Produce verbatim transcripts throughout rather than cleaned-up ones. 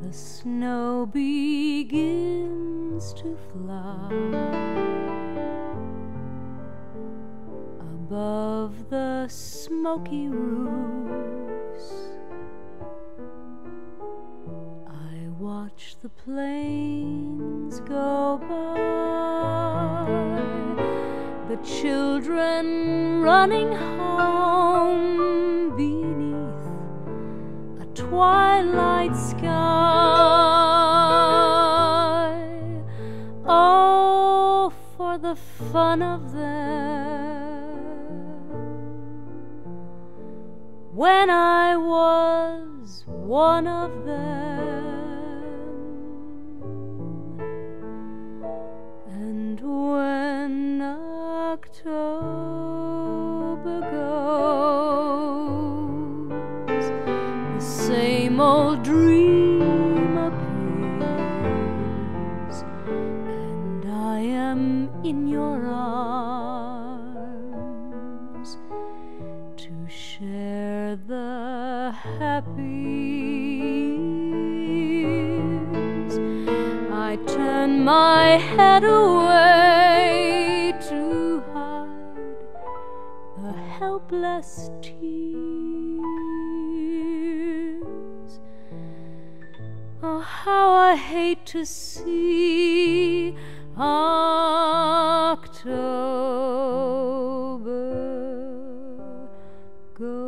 the snow begins to fly above the smoky roofs. I watch the planes go by, the children running home beneath a twilight sky. Oh, for the fun of them, when I was one of them. And when October goes, the same old dream appears, and I am in your arms to share the happy years. I turn my head away to hide the helpless tears. Oh, how I hate to see October go.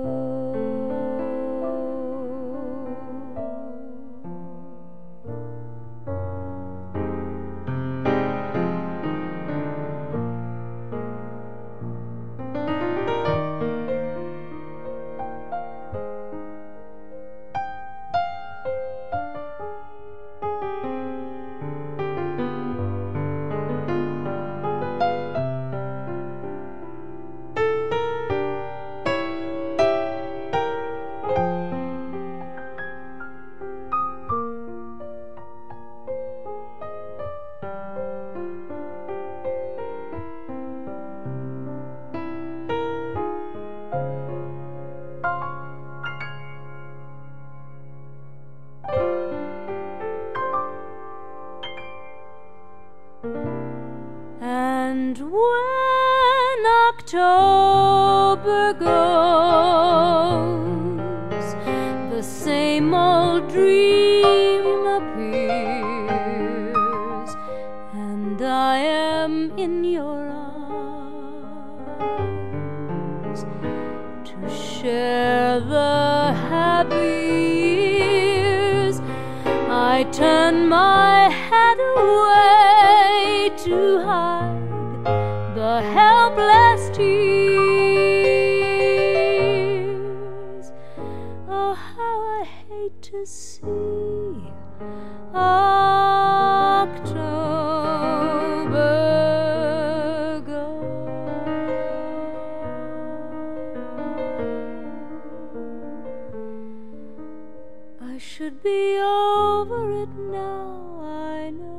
And when October goes, the same old dream appears, and I am in your arms to share the happy years. I turn my head away to hide the helpless tears. Oh, how I hate to see October go. I should be over it now, I know.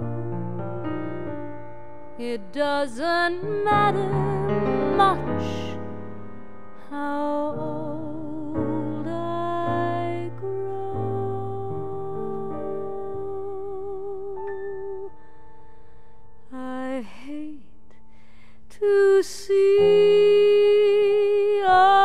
It doesn't matter much how old I grow. I hate to see